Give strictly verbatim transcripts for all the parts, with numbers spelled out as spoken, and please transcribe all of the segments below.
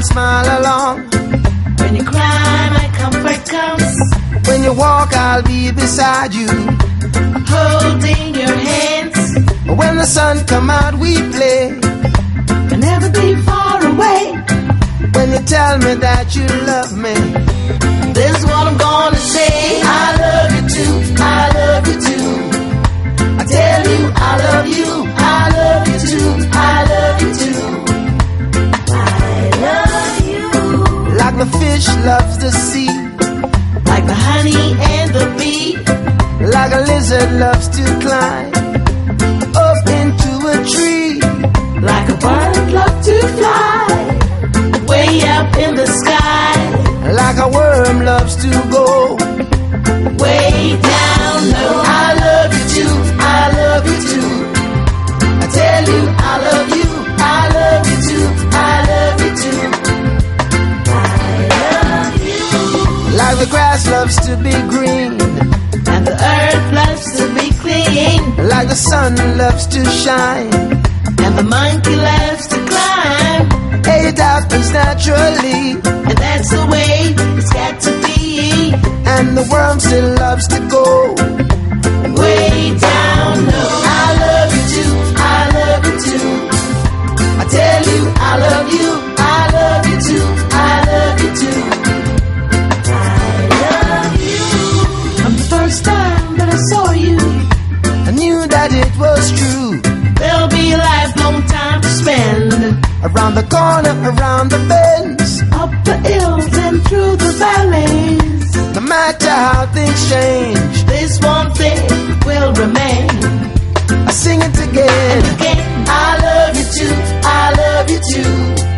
smile along. When you cry, my comfort comes. When you walk, I'll be beside you, holding your hands. When the sun come out, we play. I'll never be far away. When you tell me that you love me, this is what I'm gonna say. I love you too, I love you too. I tell you I love you, I love you too, I love you too. I love you. Like the fish loves the sea, like the honey and the bee, like a lizard loves to climb up into a tree, like a bird loves to fly way up in the sky, like a worm loves to go way down low. I love you too, I love you too. I tell you I love you, I love you too, I love you too. I love you. Like the grass loves to be green, and the earth loves to be clean, like the sun loves to shine, and the monkey loves to climb. It happens naturally, and that's the way it's got to be. And the worm still loves to go way down low. I love you too, I love you too. I tell you I love you, I love you too, I love you too. I love you. From the first time that I saw you, I knew that it was true. There'll be a lifelong time to spend, around the corner, around the bends, up the hills and through the valleys. No matter how things change, this one thing will remain. I sing it again. And again. I love you too, I love you too.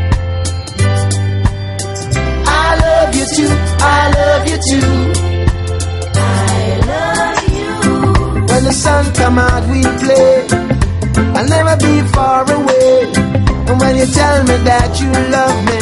I love you too, I love you too. I love you. When the sun come out, we play. I'll never be far away. And when you tell me that you love me,